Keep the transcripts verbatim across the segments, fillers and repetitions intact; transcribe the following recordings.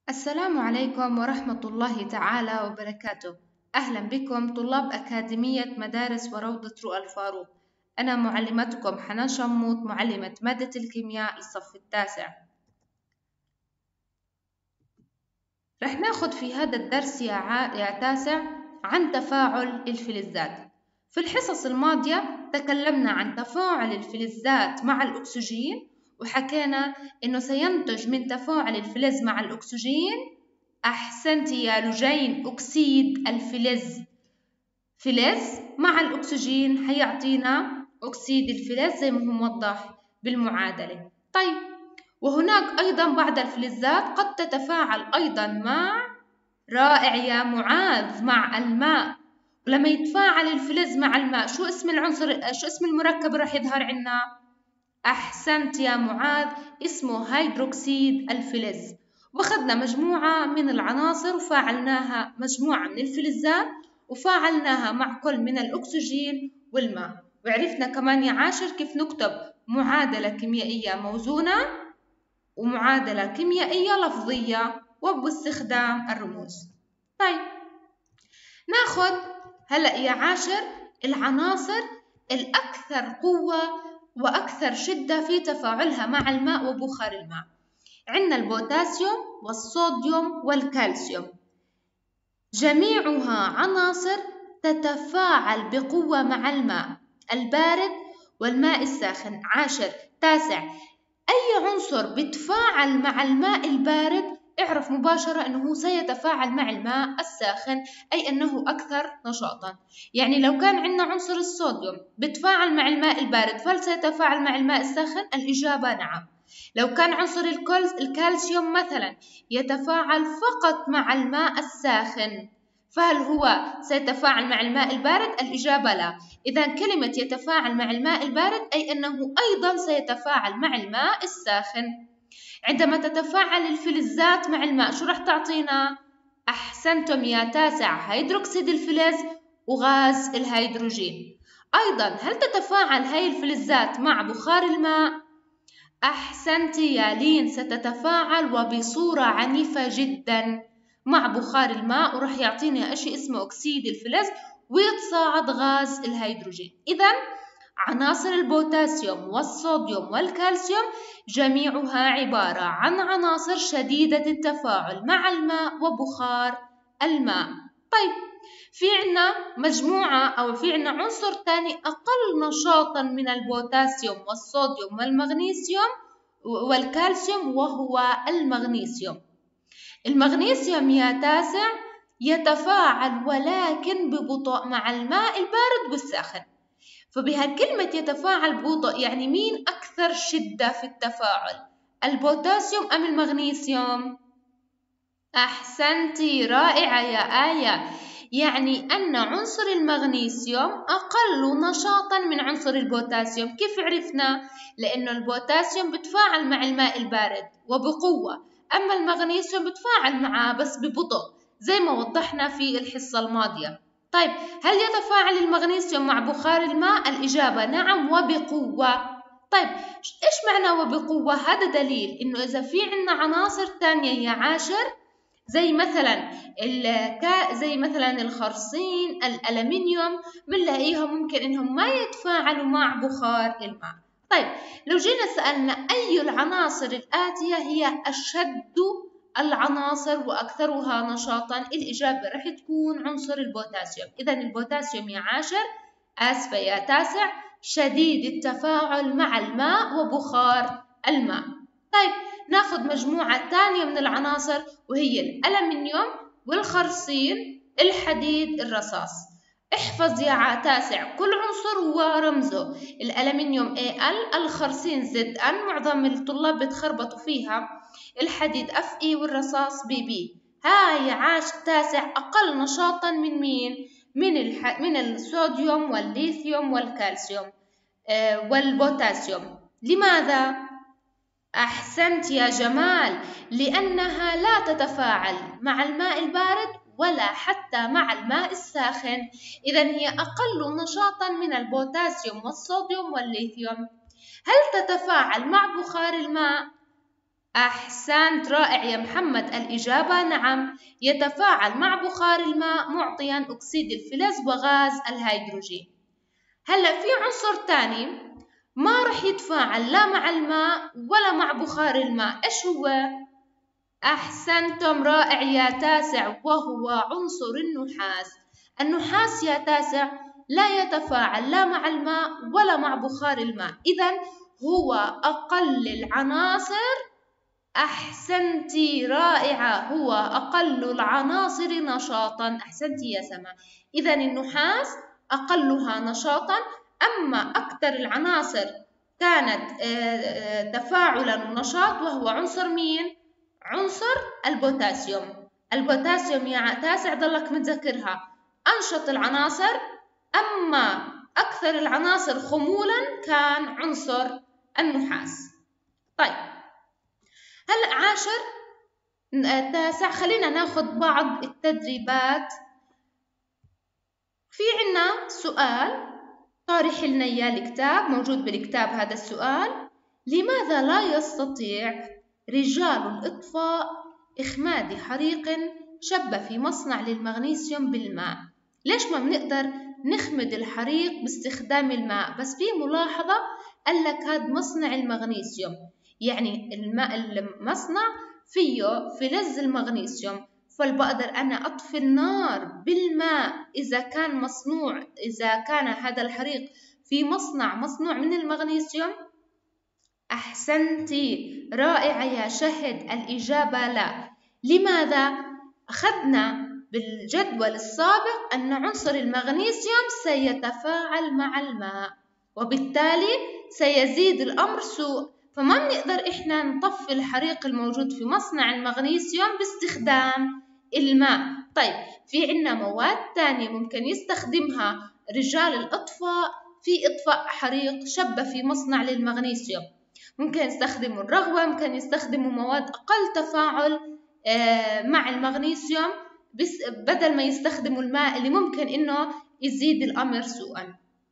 السلام عليكم ورحمة الله تعالى وبركاته. أهلا بكم طلاب أكاديمية مدارس وروضة رؤى الفاروق. أنا معلمتكم حنان شموط، معلمة مادة الكيمياء للصف التاسع. رح ناخد في هذا الدرس يا, ع... يا تاسع عن تفاعل الفلزات. في الحصص الماضية تكلمنا عن تفاعل الفلزات مع الأكسجين، وحكينا إنه سينتج من تفاعل الفلز مع الأكسجين أحسنتي يا لجين أكسيد الفلز. فلز مع الأكسجين هيعطينا أكسيد الفلز زي ما هو موضح بالمعادلة. طيب، وهناك أيضا بعض الفلزات قد تتفاعل أيضا مع رائع يا معاذ مع الماء. ولما يتفاعل الفلز مع الماء شو اسم العنصر، شو اسم المركب راح يظهر عنا؟ أحسنت يا معاذ، اسمه هيدروكسيد الفلز. واخذنا مجموعة من العناصر وفاعلناها، مجموعة من الفلزات وفاعلناها مع كل من الأكسجين والماء. وعرفنا كمان يا عاشر كيف نكتب معادلة كيميائية موزونة ومعادلة كيميائية لفظية وباستخدام الرموز. طيب، ناخد هلأ يا عاشر العناصر الأكثر قوة وأكثر شدة في تفاعلها مع الماء وبخار الماء. عندنا البوتاسيوم والصوديوم والكالسيوم، جميعها عناصر تتفاعل بقوة مع الماء البارد والماء الساخن. عاشر تاسع، أي عنصر بتفاعل مع الماء البارد اعرف مباشرة أنه سيتفاعل مع الماء الساخن، أي أنه أكثر نشاطا. يعني لو كان عندنا عنصر الصوديوم بتفاعل مع الماء البارد فهل سيتفاعل مع الماء الساخن؟ الإجابة نعم. لو كان عنصر الكالسيوم مثلا يتفاعل فقط مع الماء الساخن فهل هو سيتفاعل مع الماء البارد؟ الإجابة لا. إذا كلمة يتفاعل مع الماء البارد أي أنه أيضا سيتفاعل مع الماء الساخن. عندما تتفاعل الفلزات مع الماء شو راح تعطينا؟ أحسنتم يا تاسع، هيدروكسيد الفلز وغاز الهيدروجين. أيضا هل تتفاعل هاي الفلزات مع بخار الماء؟ أحسنتي يا لين، ستتفاعل وبصورة عنيفة جدا مع بخار الماء وراح يعطينا أشي اسمه أكسيد الفلز ويتصاعد غاز الهيدروجين. إذا عناصر البوتاسيوم والصوديوم والكالسيوم جميعها عبارة عن عناصر شديدة التفاعل مع الماء وبخار الماء. طيب، في عنا مجموعة أو في عنا عنصر تاني أقل نشاطا من البوتاسيوم والصوديوم والمغنيسيوم والكالسيوم وهو المغنيسيوم. المغنيسيوم يا تاسع يتفاعل ولكن ببطء مع الماء البارد والساخن. فبهالكلمة يتفاعل ببطء يعني مين أكثر شدة في التفاعل؟ البوتاسيوم أم المغنيسيوم؟ أحسنتي، رائعة يا آية. يعني أن عنصر المغنيسيوم أقل نشاطا من عنصر البوتاسيوم. كيف عرفنا؟ لأن البوتاسيوم بتفاعل مع الماء البارد وبقوة، أما المغنيسيوم بتفاعل معه بس ببطء زي ما وضحنا في الحصة الماضية. طيب، هل يتفاعل المغنيسيوم مع بخار الماء؟ الإجابة نعم وبقوة. طيب، إيش معنى وبقوة؟ هذا دليل إنه إذا في عنا عناصر تانية يا عاشر زي مثلا زي مثلا الخرسين، الألمنيوم، بنلاقيها ممكن إنهم ما يتفاعلوا مع بخار الماء. طيب، لو جينا سألنا أي العناصر الآتية هي أشد العناصر وأكثرها نشاطا؟ الإجابة رح تكون عنصر البوتاسيوم. إذا البوتاسيوم يا عاشر، آسفة يا تاسع، شديد التفاعل مع الماء وبخار الماء. طيب، ناخذ مجموعة ثانية من العناصر وهي الألمنيوم والخرسين، الحديد، الرصاص. احفظ يا تاسع كل عنصر ورمزه. الألمنيوم إيه إل، الخرسين زد إن، معظم الطلاب بتخربطوا فيها، الحديد إف إي والرصاص بي بي. هاي عاش تاسع أقل نشاطا من مين؟ من الح... من الصوديوم والليثيوم والكالسيوم آه والبوتاسيوم. لماذا؟ أحسنت يا جمال، لأنها لا تتفاعل مع الماء البارد ولا حتى مع الماء الساخن. إذا هي أقل نشاطا من البوتاسيوم والصوديوم والليثيوم. هل تتفاعل مع بخار الماء؟ أحسنت، رائع يا محمد. الإجابة نعم، يتفاعل مع بخار الماء معطيا أكسيد الفلز وغاز الهيدروجين. هلأ في عنصر تاني ما رح يتفاعل لا مع الماء ولا مع بخار الماء، إيش هو؟ أحسنتم، رائع يا تاسع، وهو عنصر النحاس. النحاس يا تاسع لا يتفاعل لا مع الماء ولا مع بخار الماء، إذن هو أقل العناصر. أحسنتي، رائعة، هو أقل العناصر نشاطا. أحسنتي يا سما. إذن النحاس أقلها نشاطا، أما أكثر العناصر كانت تفاعلا ونشاط وهو عنصر مين؟ عنصر البوتاسيوم. البوتاسيوم يا تاسع ضلك متذكرها أنشط العناصر، أما أكثر العناصر خمولا كان عنصر النحاس. طيب هلأ عاشر تاسع خلينا ناخذ بعض التدريبات. في عنا سؤال طارح لنا إياه الكتاب، موجود بالكتاب هذا السؤال: لماذا لا يستطيع رجال الإطفاء إخماد حريق شب في مصنع للمغنيسيوم بالماء؟ ليش ما بنقدر نخمد الحريق باستخدام الماء؟ بس في ملاحظة، قال لك هذا مصنع المغنيسيوم، يعني الماء المصنع فيه فلز المغنيسيوم، فبقدر أنا أطفي النار بالماء إذا كان مصنوع إذا كان هذا الحريق في مصنع مصنوع من المغنيسيوم. أحسنتي، رائعة يا شهد. الإجابة لا. لماذا؟ أخذنا بالجدول السابق أن عنصر المغنيسيوم سيتفاعل مع الماء، وبالتالي سيزيد الأمر سوء، فما بنقدر إحنا نطفي الحريق الموجود في مصنع المغنيسيوم باستخدام الماء. طيب في عنا مواد تانية ممكن يستخدمها رجال الإطفاء في إطفاء حريق شب في مصنع للمغنيسيوم. ممكن يستخدموا الرغوة، ممكن يستخدموا مواد أقل تفاعل مع المغنيسيوم بس بدل ما يستخدموا الماء اللي ممكن إنه يزيد الأمر سوءا.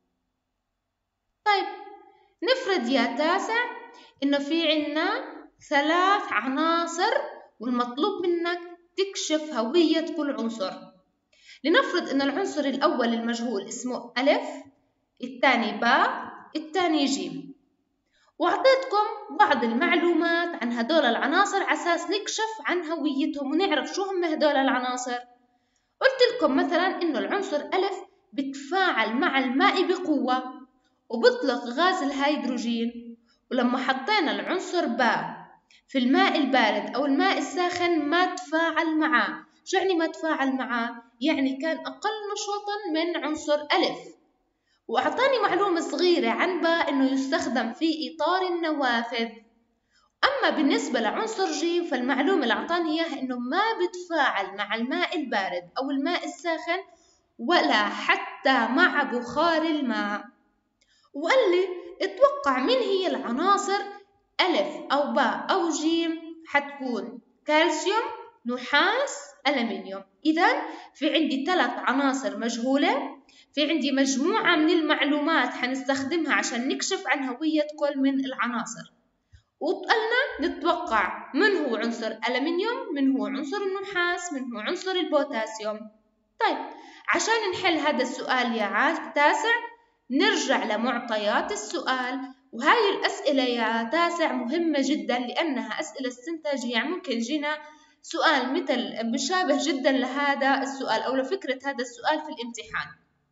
طيب نفرض يا تاسع إنه في عنا ثلاث عناصر والمطلوب منك تكشف هوية كل عنصر. لنفرض إن العنصر الأول المجهول اسمه ألف، الثاني باء، الثاني جيم، وأعطيتكم بعض المعلومات عن هدول العناصر على أساس نكشف عن هويتهم ونعرف شو هم هدول العناصر. قلت لكم مثلا إنه العنصر ألف بتفاعل مع الماء بقوة وبطلق غاز الهيدروجين، ولما حطينا العنصر باء في الماء البارد أو الماء الساخن ما تفاعل معاه. شو يعني ما تفاعل معاه؟ يعني كان أقل نشاطا من عنصر ألف. وأعطاني معلومة صغيرة عن باء إنه يستخدم في إطار النوافذ. أما بالنسبة لعنصر جيم فالمعلومة اللي أعطاني إياها إنه ما بتفاعل مع الماء البارد أو الماء الساخن ولا حتى مع بخار الماء. وقال لي اتوقع من هي العناصر ألف أو باء أو جيم حتكون كالسيوم، نحاس، ألمنيوم. إذن في عندي ثلاث عناصر مجهولة، في عندي مجموعة من المعلومات حنستخدمها عشان نكشف عن هوية كل من العناصر، وقلنا نتوقع من هو عنصر ألمنيوم، من هو عنصر النحاس، من هو عنصر البوتاسيوم. طيب عشان نحل هذا السؤال يا عاد تاسع نرجع لمعطيات السؤال، وهاي الأسئلة يا تاسع مهمة جدا لأنها أسئلة استنتاجية، يعني ممكن يجينا سؤال مثل مشابه جدا لهذا السؤال أو لفكرة هذا السؤال في الامتحان.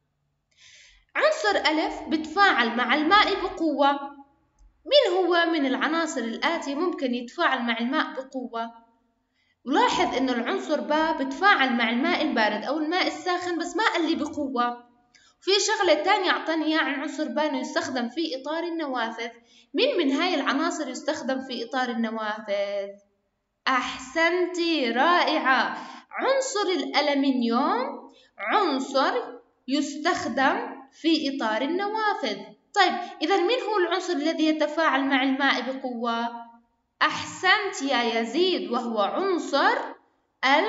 عنصر ألف بتفاعل مع الماء بقوة. مين هو من العناصر الآتية ممكن يتفاعل مع الماء بقوة؟ ولاحظ إنه العنصر باء بتفاعل مع الماء البارد أو الماء الساخن بس ما قال لي بقوة. في شغلة تانية أعطاني إياها عن عنصر باء إنه يستخدم في إطار النوافذ. مين من هاي العناصر يستخدم في إطار النوافذ؟ أحسنتي، رائعة. عنصر الألمنيوم عنصر يستخدم في إطار النوافذ. طيب إذا من هو العنصر الذي يتفاعل مع الماء بقوة؟ أحسنت يا يزيد، وهو عنصر ال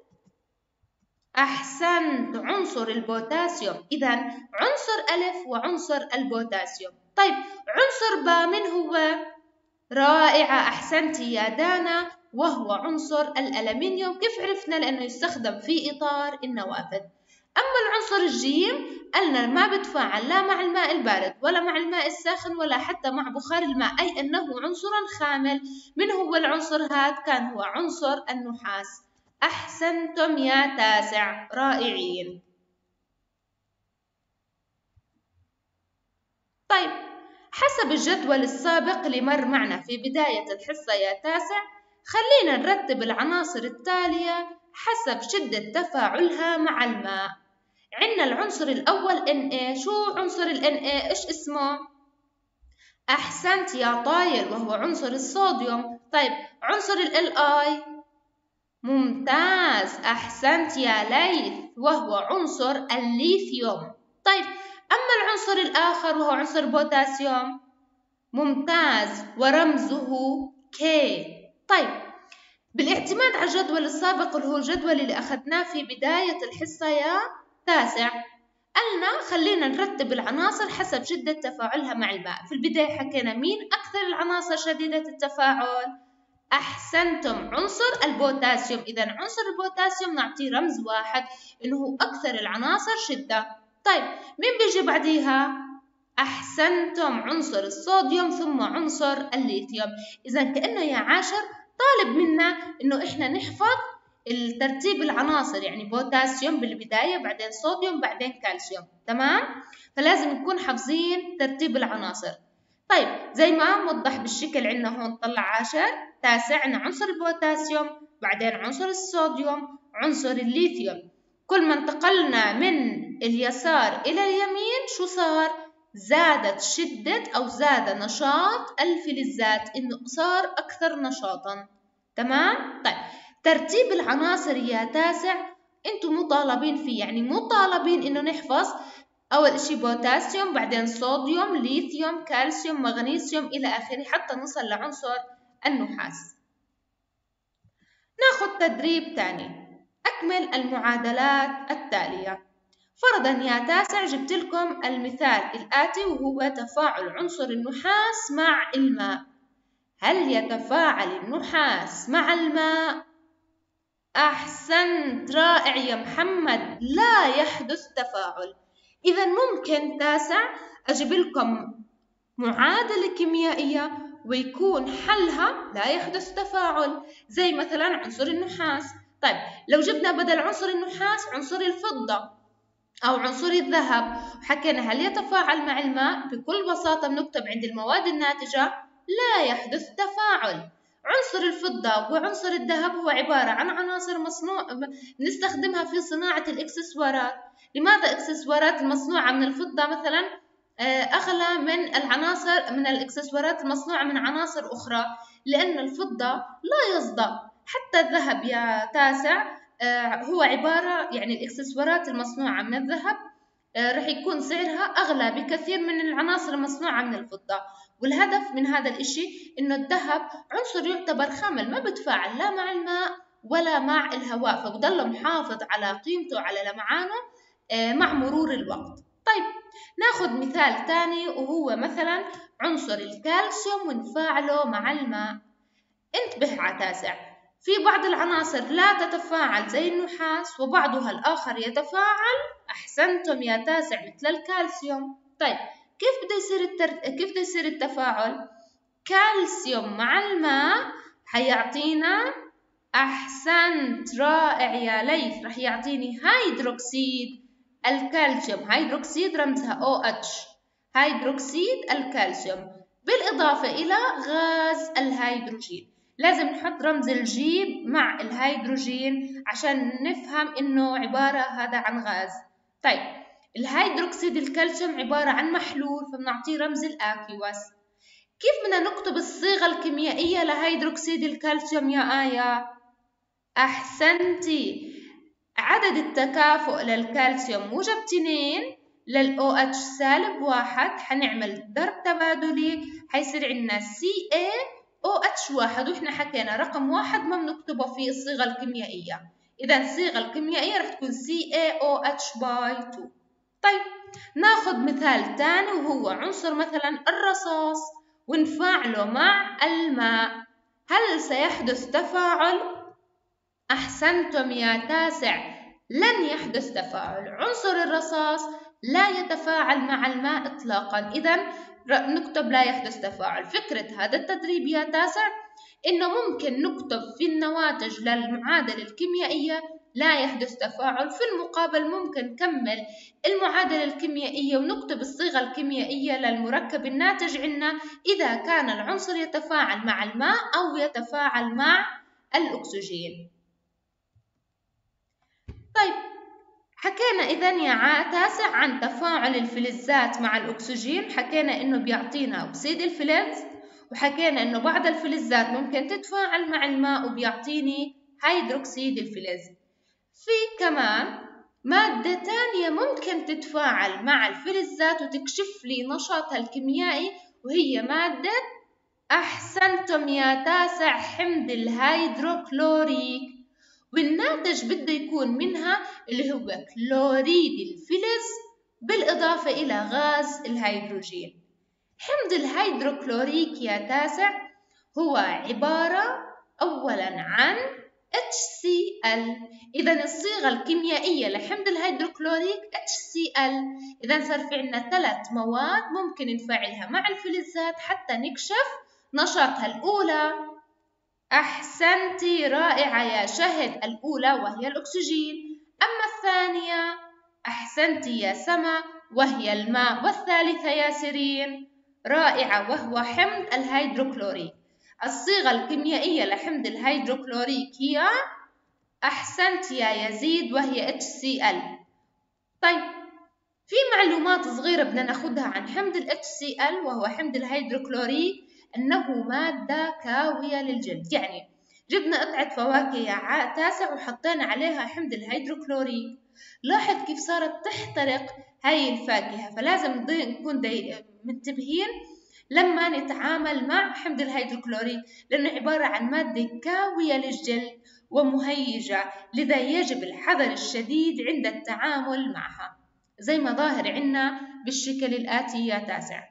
أحسنت عنصر البوتاسيوم. إذا عنصر ألف وعنصر البوتاسيوم. طيب عنصر باء من هو؟ رائعة، أحسنتي يا دانا، وهو عنصر الألمنيوم. كيف عرفنا؟ لأنه يستخدم في إطار النوافذ. أما العنصر الجيم قلنا ما بتفاعل لا مع الماء البارد ولا مع الماء الساخن ولا حتى مع بخار الماء، أي أنه عنصرا خامل. من هو العنصر هذا؟ كان هو عنصر النحاس. أحسنتم يا تاسع، رائعين. طيب، حسب الجدول السابق اللي مر معنا في بداية الحصة يا تاسع، خلينا نرتب العناصر التالية حسب شدة تفاعلها مع الماء. عندنا العنصر الأول إن إيه. شو عنصر ال إن إيه؟ إيش اسمه؟ أحسنت يا طايل، وهو عنصر الصوديوم. طيب، عنصر ال إل آي؟ ممتاز، أحسنت يا ليث، وهو عنصر الليثيوم. طيب، أما العنصر الآخر وهو عنصر بوتاسيوم؟ ممتاز، ورمزه كي. طيب، بالاعتماد على الجدول السابق اللي هو الجدول اللي أخذناه في بداية الحصة يا تاسع، قلنا خلينا نرتب العناصر حسب شدة تفاعلها مع الماء. في البداية حكينا مين أكثر العناصر شديدة التفاعل؟ أحسنتم، عنصر البوتاسيوم. إذا عنصر البوتاسيوم نعطيه رمز واحد إنه هو أكثر العناصر شدة. طيب، مين بيجي بعديها؟ أحسنتم، عنصر الصوديوم، ثم عنصر الليثيوم. إذا كأنه يا عاشر طالب منا إنه إحنا نحفظ الترتيب العناصر، يعني بوتاسيوم بالبداية، بعدين صوديوم، بعدين كالسيوم. تمام؟ فلازم نكون حافظين ترتيب العناصر. طيب، زي ما موضح بالشكل عندنا هون، طلع عاشر. تاسع عندنا عنصر البوتاسيوم، بعدين عنصر الصوديوم، عنصر الليثيوم. كل ما انتقلنا من اليسار إلى اليمين شو صار؟ زادت شدة أو زاد نشاط الفلزات، إنه صار أكثر نشاطا. تمام؟ طيب، ترتيب العناصر يا تاسع أنتم مطالبين فيه، يعني مطالبين إنه نحفظ أول إشي بوتاسيوم، بعدين صوديوم، ليثيوم، كالسيوم، مغنيسيوم إلى آخره حتى نصل لعنصر النحاس. ناخد تدريب تاني. أكمل المعادلات التالية. فرضا يا تاسع جبت لكم المثال الآتي، وهو تفاعل عنصر النحاس مع الماء. هل يتفاعل النحاس مع الماء؟ أحسنت، رائع يا محمد، لا يحدث تفاعل. إذا ممكن تاسع أجيب لكم معادلة كيميائية ويكون حلها لا يحدث تفاعل، زي مثلا عنصر النحاس. طيب، لو جبنا بدل عنصر النحاس عنصر الفضة أو عنصر الذهب وحكينا هل يتفاعل مع الماء، بكل بساطة بنكتب عند المواد الناتجة لا يحدث تفاعل. عنصر الفضة وعنصر الذهب هو عبارة عن عناصر مصنوع نستخدمها في صناعة الإكسسوارات. لماذا إكسسوارات المصنوعة من الفضة مثلا أغلى من العناصر من الإكسسوارات المصنوعة من عناصر أخرى؟ لأن الفضة لا يصدأ. حتى الذهب يا تاسع هو عبارة، يعني الإكسسوارات المصنوعة من الذهب رح يكون سعرها أغلى بكثير من العناصر المصنوعة من الفضة. والهدف من هذا الإشي إنه الذهب عنصر يعتبر خامل، ما بتفاعل لا مع الماء ولا مع الهواء، فبضل محافظ على قيمته على لمعانه مع مرور الوقت. طيب، ناخد مثال تاني، وهو مثلا عنصر الكالسيوم ونفاعله مع الماء. انتبه على تاسع، في بعض العناصر لا تتفاعل زي النحاس وبعضها الآخر يتفاعل. أحسنتم يا تاسع، مثل الكالسيوم. طيب، كيف بده يصير التر... كيف بده يصير التفاعل؟ كالسيوم مع الماء حيعطينا، أحسنت، رائع يا ليث، رح يعطيني هيدروكسيد الكالسيوم. هيدروكسيد رمزها أو إتش، هيدروكسيد الكالسيوم، بالإضافة إلى غاز الهيدروجين. لازم نحط رمز الجيم مع الهيدروجين عشان نفهم إنه عبارة هذا عن غاز. طيب، الهيدروكسيد الكالسيوم عبارة عن محلول، فبنعطيه رمز الأكيوس. كيف بدنا نكتب الصيغة الكيميائية لهيدروكسيد الكالسيوم يا آية؟ أحسنتي، عدد التكافؤ للكالسيوم موجب اثنين، للأو إتش سالب واحد، حنعمل ضرب تبادلي حيصير عندنا سي إيه أو إتش واحد، وإحنا حكينا رقم واحد ما بنكتبه في الصيغة الكيميائية. إذا الصيغة الكيميائية رح تكون سي إيه أو إتش باي اثنين. طيب، ناخد مثال تاني، وهو عنصر مثلا الرصاص ونفاعله مع الماء، هل سيحدث تفاعل؟ أحسنتم يا تاسع، لن يحدث تفاعل. عنصر الرصاص لا يتفاعل مع الماء إطلاقا، إذا نكتب لا يحدث تفاعل. فكرة هذا التدريب يا تاسع إنه ممكن نكتب في النواتج للمعادلة الكيميائية لا يحدث تفاعل، في المقابل ممكن نكمل المعادلة الكيميائية ونكتب الصيغة الكيميائية للمركب الناتج عنا إذا كان العنصر يتفاعل مع الماء أو يتفاعل مع الأكسجين. طيب، حكينا إذا يا تاسع عن تفاعل الفلزات مع الأكسجين، حكينا إنه بيعطينا أكسيد الفلز، وحكينا إنه بعض الفلزات ممكن تتفاعل مع الماء وبيعطيني هيدروكسيد الفلز. في كمان مادة تانية ممكن تتفاعل مع الفلزات وتكشف لي نشاطها الكيميائي، وهي مادة، أحسنتم يا تاسع، حمض الهيدروكلوريك، والناتج بده يكون منها اللي هو كلوريد الفلز بالإضافة إلى غاز الهيدروجين. حمض الهيدروكلوريك يا تاسع هو عبارة أولا عن إتش سي إل، إذا الصيغة الكيميائية لحمض الهيدروكلوريك إتش سي إل، إذا صار في عندنا ثلاث مواد ممكن نفعلها مع الفلزات حتى نكشف نشاطها. الأولى، أحسنتي، رائعة يا شهد، الأولى وهي الأكسجين. أما الثانية، أحسنتي يا سما، وهي الماء. والثالثة يا سيرين، رائعة، وهو حمض الهيدروكلوريك. الصيغة الكيميائية لحمض الهيدروكلوريك هي، أحسنت يا يزيد، وهي إتش سي إل. طيب، في معلومات صغيرة بدنا ناخدها عن حمض ال إتش سي إل وهو حمض الهيدروكلوريك، أنه مادة كاوية للجلد. يعني جبنا قطعة فواكه يا تاسع وحطينا عليها حمض الهيدروكلوريك، لاحظ كيف صارت تحترق هاي الفاكهة، فلازم نكون منتبهين لما نتعامل مع حمض الهيدروكلوريك، لأنه عبارة عن مادة كاوية للجلد ومهيجة، لذا يجب الحذر الشديد عند التعامل معها، زي ما ظاهر عنا بالشكل الآتي يا تاسع.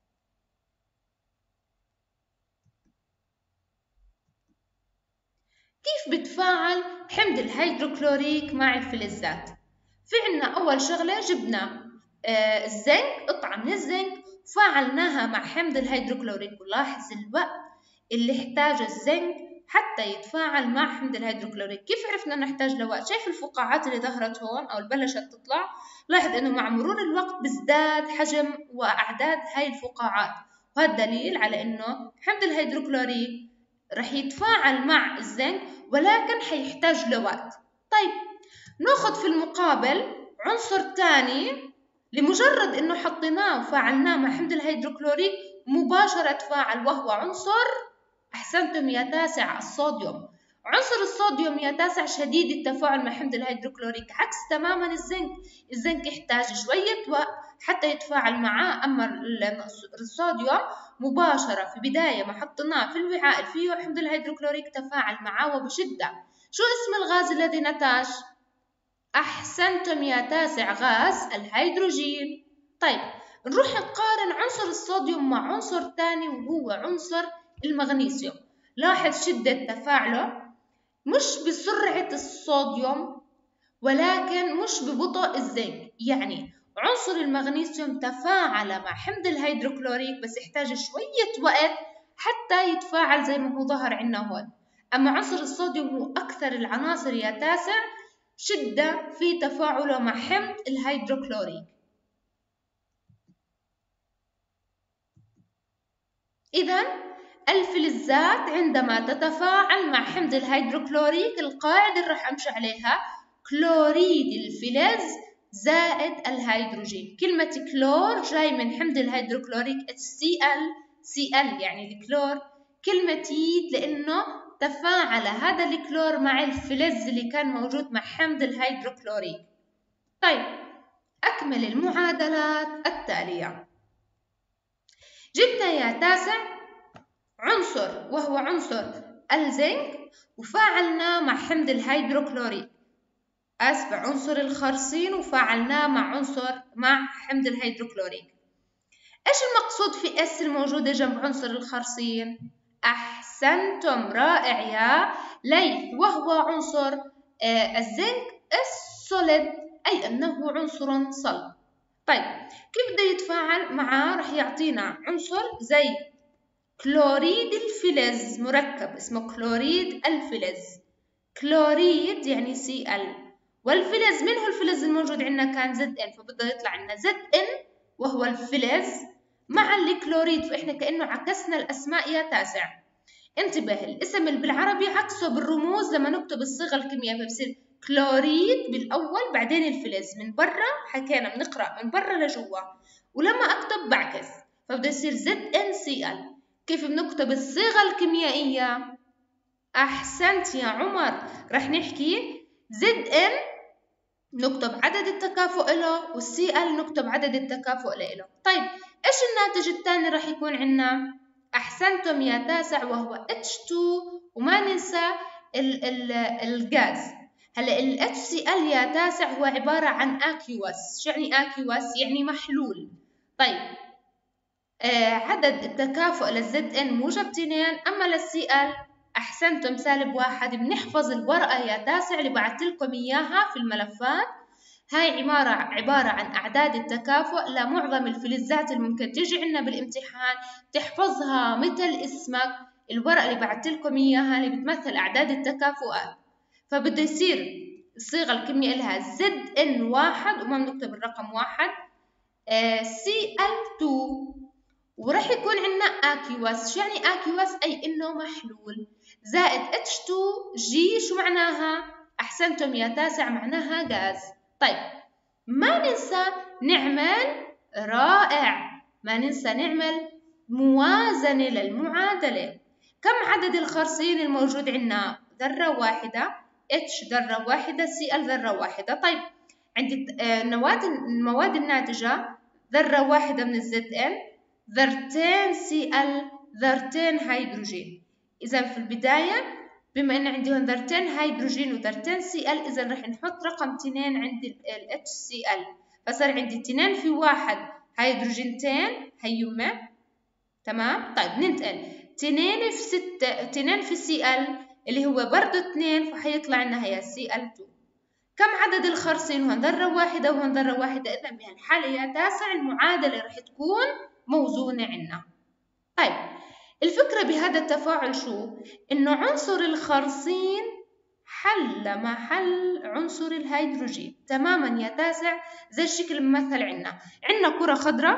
كيف بتفاعل حمض الهيدروكلوريك مع الفلزات؟ في عنا أول شغلة جبنا آه الزنك، قطعة من الزنك، فاعلناها مع حمض الهيدروكلوريك، ولاحظ الوقت اللي احتاج الزنك حتى يتفاعل مع حمض الهيدروكلوريك. كيف عرفنا نحتاج لوقت؟ شايف الفقاعات اللي ظهرت هون أو بلشت تطلع؟ لاحظ إنه مع مرور الوقت بيزداد حجم وأعداد هاي الفقاعات، وهذا دليل على إنه حمض الهيدروكلوريك رح يتفاعل مع الزنك ولكن حيحتاج لوقت. طيب، ناخذ في المقابل عنصر تاني، لمجرد إنه حطيناه وفاعلناه مع حمض الهيدروكلوريك مباشرة تفاعل، وهو عنصر، أحسنتم يا تاسع، الصوديوم. عنصر الصوديوم يا تاسع شديد التفاعل مع حمض الهيدروكلوريك، عكس تماما الزنك. الزنك يحتاج شوية وقت حتى يتفاعل معاه، أما الصوديوم مباشرة في بداية ما حطيناه في الوعاء اللي فيه حمض الهيدروكلوريك تفاعل معاه وبشدة. شو اسم الغاز الذي نتج؟ أحسنتم يا تاسع، غاز الهيدروجين. طيب، نروح نقارن عنصر الصوديوم مع عنصر تاني وهو عنصر المغنيسيوم. لاحظ شدة تفاعله، مش بسرعة الصوديوم ولكن مش ببطء الزنك. يعني عنصر المغنيسيوم تفاعل مع حمض الهيدروكلوريك بس يحتاج شوية وقت حتى يتفاعل زي ما هو ظهر عنا هون. أما عنصر الصوديوم هو أكثر العناصر يا تاسع شدة في تفاعله مع حمض الهيدروكلوريك. إذا الفلزات عندما تتفاعل مع حمض الهيدروكلوريك، القاعدة اللي راح أمشي عليها كلوريد الفلز زائد الهيدروجين. كلمة كلور جاي من حمض الهيدروكلوريك إتش سي إل، سي إل يعني الكلور. كلمة يد لأنه تفاعل هذا الكلور مع الفلز اللي كان موجود مع حمض الهيدروكلوريك. طيب، أكمل المعادلات التالية. جبنا يا تاسع عنصر وهو عنصر الزنك وفاعلناه مع حمض الهيدروكلوريك، أسف عنصر الخرسين وفاعلناه مع عنصر مع حمض الهيدروكلوريك. إيش المقصود في اس الموجودة جنب عنصر الخرسين؟ أحسنتم، رائع يا ليث، وهو عنصر آه الزنك السوليد، أي أنه عنصر صلب. طيب كيف بده يتفاعل معاه؟ رح يعطينا عنصر زي كلوريد الفلز، مركب اسمه كلوريد الفلز. كلوريد يعني سي ال، والفلز من هو الفلز الموجود عندنا؟ كان زد ان، فبده يطلع عندنا زد ان وهو الفلز مع الكلوريد، فإحنا كأنه عكسنا الأسماء يا تاسع. انتبه، الاسم اللي بالعربي عكسه بالرموز لما نكتب الصيغة الكيميائية، فبصير كلوريد بالأول بعدين الفلز، من برا حكينا بنقرأ من برا لجوا، ولما أكتب بعكس فبده يصير زد ان سي ال. كيف بنكتب الصيغة الكيميائية؟ أحسنت يا عمر، رح نحكي زد ان نكتب عدد التكافؤ له، والسي ال نكتب عدد التكافؤ له. طيب إيش الناتج الثاني رح يكون عندنا؟ أحسنتم يا تاسع، وهو اتش تو، وما ننسى ال ال الغاز. هلا ال اتش سي ال يا تاسع هو عبارة عن aqueous. شو يعني aqueous؟ يعني محلول. طيب آه عدد التكافؤ للزد ان موجب اثنين، أما للسي ال أحسنتم سالب واحد. بنحفظ الورقة يا تاسع اللي بعثت لكم إياها في الملفات، هاي عبارة عبارة عن أعداد التكافؤ لمعظم الفلزات اللي ممكن تيجي عنا بالامتحان، تحفظها مثل اسمك. الورقة اللي بعثت لكم إياها اللي بتمثل أعداد التكافؤات، فبده يصير الصيغة الكيميائية لها زد ان واحد، وما بنكتب الرقم واحد، سي ال تو، ورح يكون عندنا aqueous. شو يعني aqueous؟ أي إنه محلول، زائد اتش تو جي. شو معناها؟ أحسنتم يا تاسع، معناها غاز. طيب ما ننسى نعمل، رائع، ما ننسى نعمل موازنة للمعادلة. كم عدد الخرسين الموجود عندنا؟ ذرة واحدة، H ذرة واحدة، سي ال ذرة واحدة. طيب عندي النواد المواد الناتجة ذرة واحدة من الزد ان، ذرتين سي ال، ذرتين هيدروجين. إذا في البداية بما أن عندي هون ذرتين هيدروجين وذرتين سي ال، إذا رح نحط رقم اثنين عند ال اتش سي ال، فصار عندي اثنين في واحد هيدروجينتين هيمة. تمام. طيب ننتقل اثنين في ستة، اثنين في سي ال اللي هو برضه اثنين، فحيطلع لنا هي سي ال اثنين. كم عدد الخرسين؟ هون ذرة واحدة وهون ذرة واحدة، إذا بهالحالة يا تاسع المعادلة رح تكون موزونة عندنا. طيب الفكرة بهذا التفاعل شو؟ إنه عنصر الخرسين حل محل عنصر الهيدروجين تماما يا تاسع، زي الشكل الممثل عندنا. عندنا كرة خضراء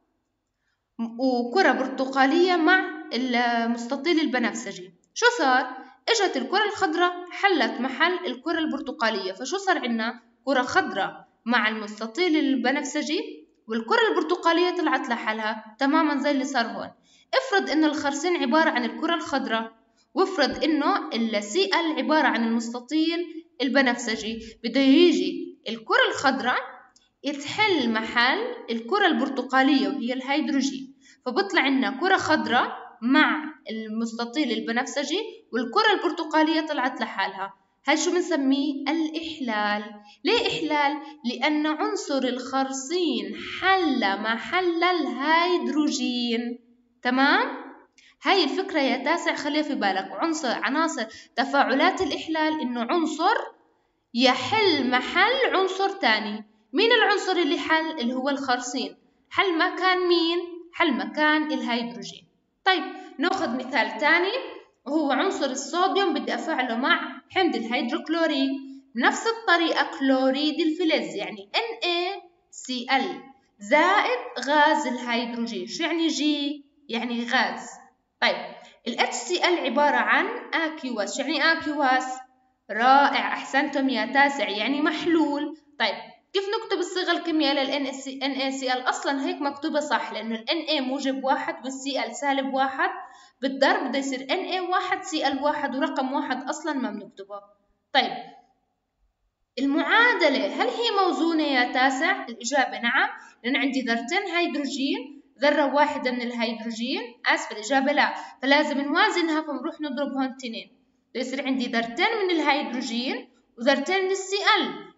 وكرة برتقالية مع المستطيل البنفسجي. شو صار؟ اجت الكرة الخضراء حلت محل الكرة البرتقالية، فشو صار عندنا؟ كرة خضراء مع المستطيل البنفسجي، والكرة البرتقالية طلعت لحالها تماما زي اللي صار هون. افرض ان الخرسين عبارة عن الكرة الخضراء، وافرض انه السي ال عبارة عن المستطيل البنفسجي، بده يجي الكرة الخضراء تحل محل الكرة البرتقالية وهي الهيدروجين، فبطلع لنا كرة خضراء مع المستطيل البنفسجي، والكرة البرتقالية طلعت لحالها. هاي شو بنسميه؟ الإحلال. ليه إحلال؟ لأن عنصر الخرسين حل محل الهيدروجين. تمام؟ هاي الفكرة يا تاسع خليها في بالك. عنصر عناصر تفاعلات الإحلال إنه عنصر يحل محل عنصر تاني. مين العنصر اللي حل؟ اللي هو الخرسين. حل مكان مين؟ حل مكان الهيدروجين. طيب ناخذ مثال تاني، وهو عنصر الصوديوم، بدي أفعله مع حمض الهيدروكلوريك بنفس الطريقة. كلوريد الفلز يعني إن إيه سي إل زائد غاز الهيدروجين. شو يعني جي؟ يعني غاز. طيب ال اتش سي ال عبارة عن aqueous. شو يعني aqueous؟ رائع، أحسنتم يا تاسع، يعني محلول. طيب كيف نكتب الصيغة الكيميائية لل إن إيه سي إل؟ أصلا هيك مكتوبة صح، لأنه ال إن إيه موجب واحد والسي إل سالب واحد، بالضرب بده يصير إن إيه واحد سي إل واحد، ورقم واحد أصلا ما بنكتبه. طيب المعادلة هل هي موزونة يا تاسع؟ الإجابة نعم، لأن عندي ذرتين هيدروجين، ذرة واحدة من الهيدروجين. آسف، الإجابة لا، فلازم نوازنها، فبنروح نضرب هون اثنين، بده يصير عندي ذرتين من الهيدروجين وذرتين من السي إل.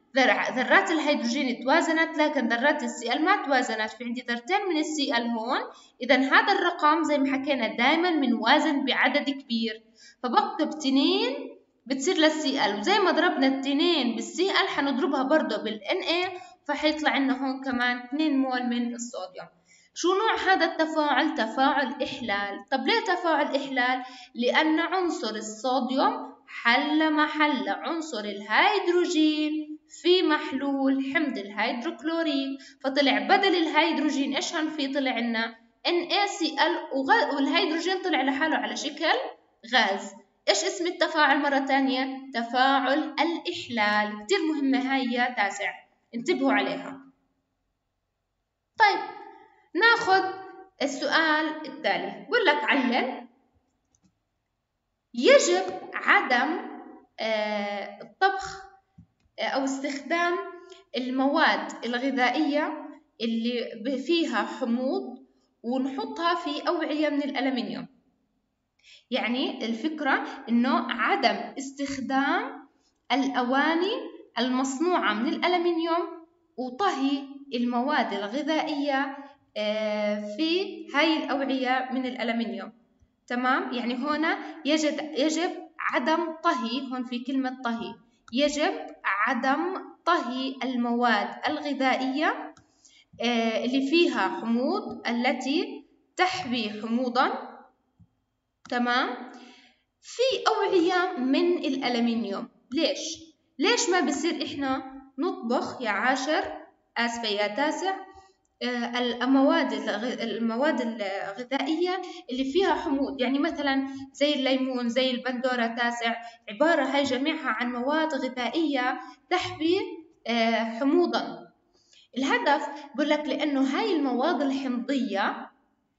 ذرات الهيدروجين توازنت لكن ذرات السي ال ما توازنت، في عندي ذرتين من السي ال هون. إذا هذا الرقم زي ما حكينا دائما بنوازن بعدد كبير، فبكتب اثنين بتصير للسي ال، وزي ما ضربنا اثنين بالسي ال حنضربها برضه بالان اي، فحيطلع لنا هون كمان اثنين مول من الصوديوم. شو نوع هذا التفاعل؟ تفاعل إحلال. طب ليه تفاعل إحلال؟ لأن عنصر الصوديوم حل محل عنصر الهيدروجين في محلول حمض الهيدروكلوريك، فطلع بدل الهيدروجين ايش هون في؟ طلع لنا ان اي سي ال، والهيدروجين طلع لحاله على شكل غاز. ايش اسم التفاعل مرة ثانية؟ تفاعل الإحلال. كتير مهمة هاي يا تاسع، انتبهوا عليها. طيب ناخذ السؤال التالي، بقول لك علل. يجب عدم آه الطبخ آه أو استخدام المواد الغذائية اللي فيها حموض ونحطها في أوعية من الألمنيوم. يعني الفكرة إنه عدم استخدام الأواني المصنوعة من الألمنيوم وطهي المواد الغذائية في هاي الأوعية من الألمنيوم. تمام؟ يعني هنا يجب يجب عدم طهي، هون في كلمة طهي، يجب عدم طهي المواد الغذائية اللي فيها حموض، التي تحوي حموضا، تمام، في أوعية من الألمنيوم. ليش؟ ليش ما بصير إحنا نطبخ يا عاشر، آسفة يا تاسع، المواد المواد الغذائية اللي فيها حموض؟ يعني مثلا زي الليمون، زي البندورة تاسع، عبارة هاي جميعها عن مواد غذائية تحوي حموضا. الهدف بقول لك لأنه هاي المواد الحمضية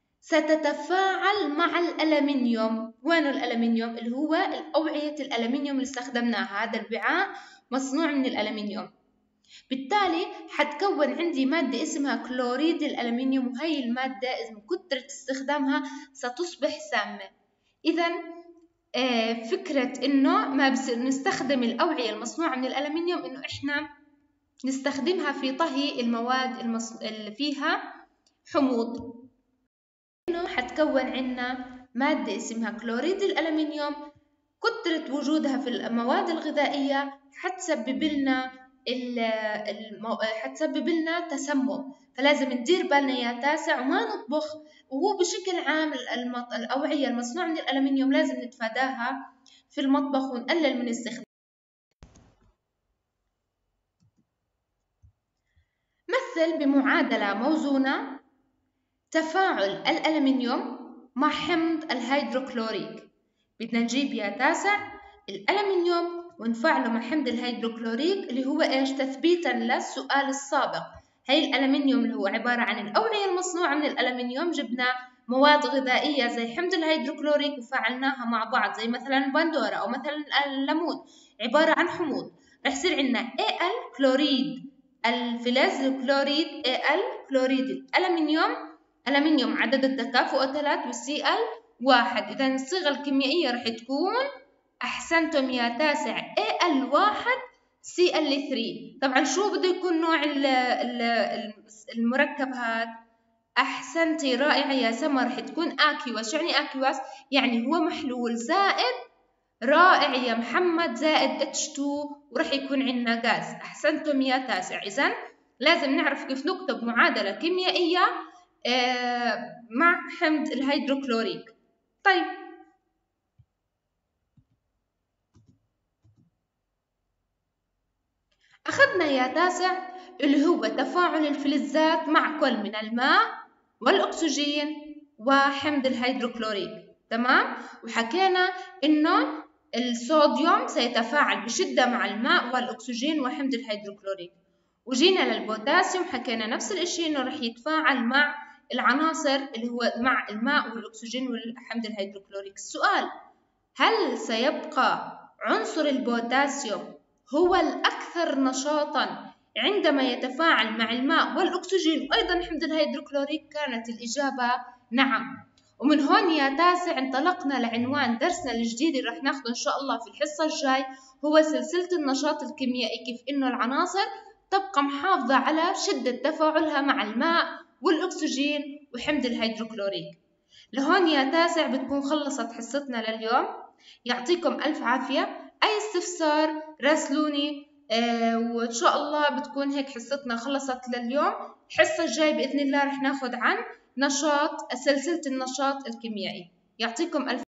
ستتفاعل مع الألمنيوم. وين الألمنيوم؟ اللي هو الأوعية الألمنيوم اللي استخدمناها، هذا الوعاء مصنوع من الألمنيوم. بالتالي حتكون عندي مادة اسمها كلوريد الألمنيوم، وهي المادة إذا كثرة استخدامها ستصبح سامة. إذا آه فكرة إنه ما بصير نستخدم الأوعية المصنوعة من الألمنيوم، إنه إحنا نستخدمها في طهي المواد المص... اللي فيها حموض. إنه حتكون عنا مادة اسمها كلوريد الألمنيوم، كثرة وجودها في المواد الغذائية حتسبب لنا المو... حتسبب لنا تسمم، فلازم ندير بالنا يا تاسع وما نطبخ. وهو بشكل عام المط... الأوعية المصنوعة من الألمنيوم لازم نتفاداها في المطبخ ونقلل من استخدامها. مثل بمعادلة موزونة تفاعل الألمنيوم مع حمض الهيدروكلوريك. بدنا نجيب يا تاسع الألمنيوم ونفعله مع حمض الهيدروكلوريك، اللي هو إيش؟ تثبيتا للسؤال السابق. هي الألمنيوم اللي هو عبارة عن الأوعية المصنوعة من الألمنيوم، جبنا مواد غذائية زي حمض الهيدروكلوريك وفعلناها مع بعض، زي مثلا بندورة أو مثلا الليمون، عبارة عن حموض. رح يصير عندنا اي ال كلوريد الفلز كلوريد، اي ال كلوريد الألمنيوم، ألمنيوم عدد التكافؤ ثلاث والسي ال واحد. إذا الصيغة الكيميائية رح تكون، أحسنتم يا تاسع، اي ال واحد سي ال ثلاثة. طبعا شو بده يكون نوع المركب هذا؟ أحسنتي، رائعة يا سمر، رح تكون أكيواس. شو يعني أكيواس؟ يعني هو محلول زائد، رائع يا محمد، زائد اتش اثنين، ورح يكون عندنا غاز. أحسنتم يا تاسع. إذن لازم نعرف كيف نكتب معادلة كيميائية مع حمض الهيدروكلوريك. طيب أخذنا يا تاسع اللي هو تفاعل الفلزات مع كل من الماء والأكسجين وحمض الهيدروكلوريك، تمام؟ وحكينا إنه الصوديوم سيتفاعل بشدة مع الماء والأكسجين وحمض الهيدروكلوريك. وجينا للبوتاسيوم حكينا نفس الإشي، إنه رح يتفاعل مع العناصر اللي هو مع الماء والأكسجين والحمض الهيدروكلوريك. السؤال: هل سيبقى عنصر البوتاسيوم هو الأكثر نشاطاً عندما يتفاعل مع الماء والأكسجين وأيضاً حمض الهيدروكلوريك؟ كانت الإجابة نعم. ومن هون يا تاسع انطلقنا لعنوان درسنا الجديد اللي رح ناخده إن شاء الله في الحصة الجاي، هو سلسلة النشاط الكيميائي، كيف إنه العناصر تبقى محافظة على شدة تفاعلها مع الماء والأكسجين وحمض الهيدروكلوريك. لهون يا تاسع بتكون خلصت حصتنا لليوم. يعطيكم ألف عافية. أي استفسار راسلوني، آه وإن شاء الله بتكون هيك حصتنا خلصت لليوم. الحصة الجاي بإذن الله رح ناخد عن نشاط سلسلة النشاط الكيميائي. يعطيكم ألف